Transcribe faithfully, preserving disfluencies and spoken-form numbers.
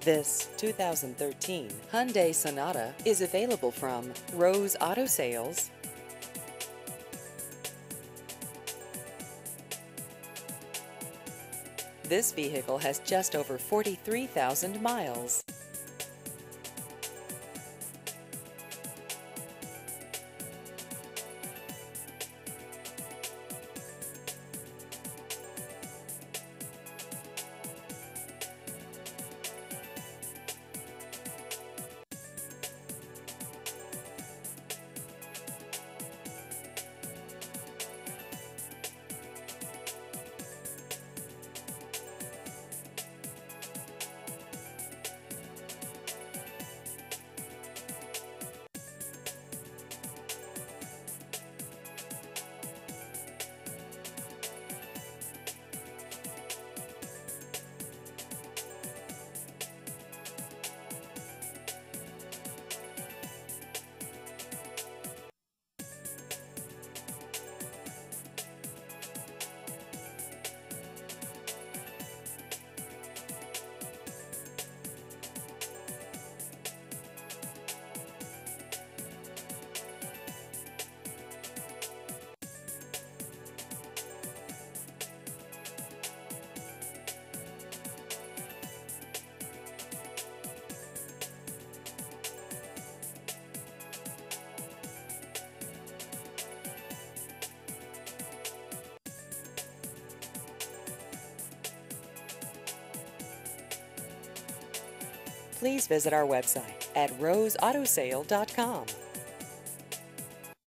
This two thousand thirteen Hyundai Sonata is available from Rose Auto Sales. This vehicle has just over forty-three thousand miles. Please visit our website at rose auto sale dot com.